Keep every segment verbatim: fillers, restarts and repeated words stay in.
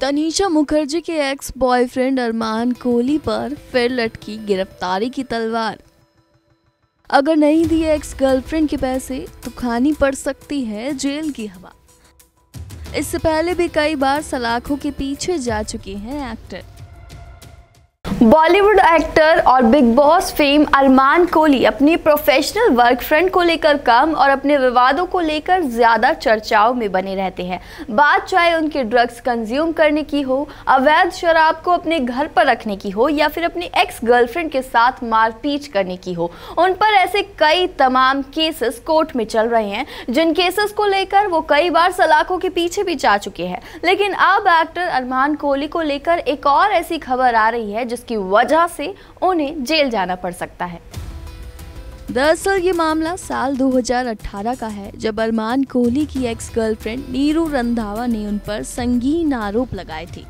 तनीषा मुखर्जी के ex boyfriend Armaan Kohli पर फिर लटकी गिरफ्तारी की तलवार। अगर नहीं दिए एक्स गर्लफ्रेंड के पैसे तो खानी पड़ सकती है जेल की हवा। इससे पहले भी कई बार सलाखों के पीछे जा चुके हैं एक्टर। बॉलीवुड एक्टर और Bigg Boss fame Arman Kohli अपनी प्रोफेशनल वर्क फ्रेंड को लेकर कम और अपने विवादों को लेकर ज्यादा चर्चाओं में बने रहते हैं। बात चाहे उनके ड्रग्स कंज्यूम करने की हो, अवैध शराब को अपने घर पर रखने की हो या फिर अपनी एक्स गर्लफ्रेंड के साथ मारपीट करने की हो, उन पर ऐसे कई तमाम केसेस कोर्ट में चल रहे हैं, जिन केसेस को लेकर वो कई बार सलाखों के पीछे भी जा चुके हैं। लेकिन अब एक्टर अरमान कोहली को लेकर एक और ऐसी खबर आ रही है जिसकी वजह से उन्हें जेल जाना पड़ सकता है। दरअसल ये मामला साल दो हज़ार अठारह का है, जब अरमान कोहली की एक्स गर्लफ्रेंड नीरू रंधावा ने उन पर संगीन आरोप लगाए थे।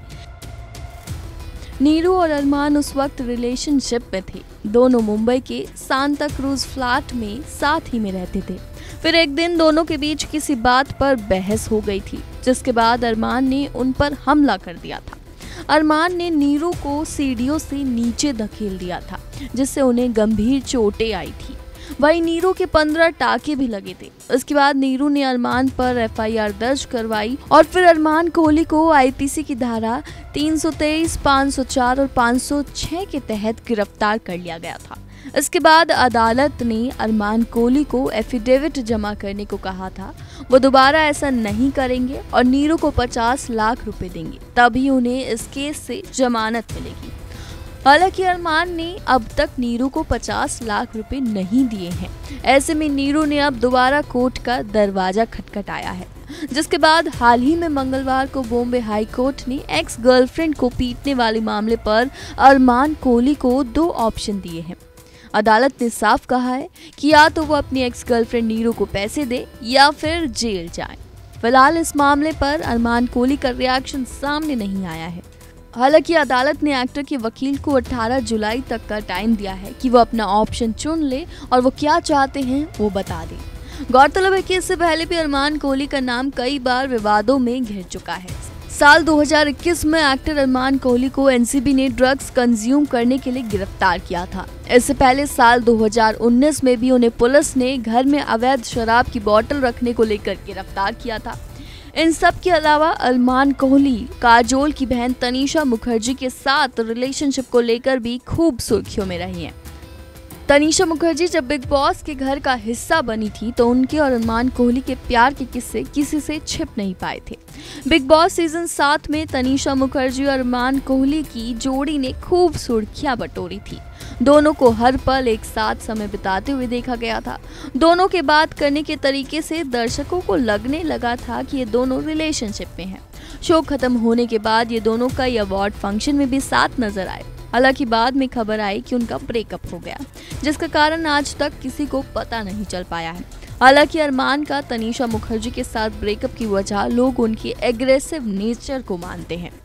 नीरू और अरमान उस वक्त रिलेशनशिप में थे। दोनों मुंबई के सांता क्रूज फ्लैट में साथ ही में रहते थे। फिर एक दिन दोनों के बीच किसी बात पर बहस हो गई थी, जिसके बाद अरमान ने उन पर हमला कर दिया था। अरमान ने नीरू को सीढ़ियों से नीचे धकेल दिया था, जिससे उन्हें गंभीर चोटें आई थी। वहीं नीरू के पंद्रह टाके भी लगे थे। उसके बाद नीरू ने अरमान पर एफ आई आर दर्ज करवाई और फिर अरमान कोहली को आई पी सी की धारा तीन सौ तेईस, पाँच सौ चार और पाँच सौ छह के तहत गिरफ्तार कर लिया गया था। इसके बाद अदालत ने अरमान कोहली को एफिडेविट जमा करने को कहा था। वो दोबारा ऐसा नहीं करेंगे और नीरू को पचास लाख रुपए देंगे, तभी उन्हें इस केस से जमानत मिलेगी। हालांकि अरमान ने अब तक नीरू को पचास लाख रुपए नहीं दिए हैं। ऐसे में नीरू ने अब दोबारा कोर्ट का दरवाजा खटखटाया है, जिसके बाद हाल ही में मंगलवार को बॉम्बे हाई कोर्ट ने एक्स गर्लफ्रेंड को पीटने वाले मामले पर अरमान कोहली को दो ऑप्शन दिए हैं। अदालत ने साफ कहा है कि या तो वो अपनी एक्स गर्लफ्रेंड नीरू को पैसे दे या फिर जेल जाए। फिलहाल इस मामले पर अरमान कोहली का रिएक्शन सामने नहीं आया है। हालांकि अदालत ने एक्टर के वकील को अठारह जुलाई तक का टाइम दिया है कि वो अपना ऑप्शन चुन ले और वो क्या चाहते हैं वो बता दे। गौरतलब है कि इससे पहले भी अरमान कोहली का नाम कई बार विवादों में घिर चुका है। साल दो हज़ार इक्कीस में एक्टर अरमान कोहली को एन सी बी ने ड्रग्स कंज्यूम करने के लिए गिरफ्तार किया था। इससे पहले साल दो हज़ार उन्नीस में भी उन्हें पुलिस ने घर में अवैध शराब की बोतल रखने को लेकर गिरफ्तार किया था। इन सब के अलावा अरमान कोहली काजोल की बहन तनीषा मुखर्जी के साथ रिलेशनशिप को लेकर भी खूब सुर्खियों में रही हैं। तनीषा मुखर्जी जब बिग बॉस के घर का हिस्सा बनी थी तो उनके और अरमान कोहली के प्यार के किस्से किसी से छिप नहीं पाए थे। बिग बॉस सीजन सात में तनीषा मुखर्जी और अरमान कोहली की जोड़ी ने खूब सुर्खियां बटोरी थी। दोनों को हर पल एक साथ समय बिताते हुए देखा गया था। दोनों के बात करने के तरीके से दर्शकों को लगने लगा था कि ये दोनों रिलेशनशिप में हैं। शो खत्म होने के बाद ये दोनों कई अवार्ड फंक्शन में भी साथ नजर आए। हालांकि बाद में खबर आई कि उनका ब्रेकअप हो गया, जिसका कारण आज तक किसी को पता नहीं चल पाया है। हालांकि अरमान का तनीषा मुखर्जी के साथ ब्रेकअप की वजह लोग उनके एग्रेसिव नेचर को मानते हैं।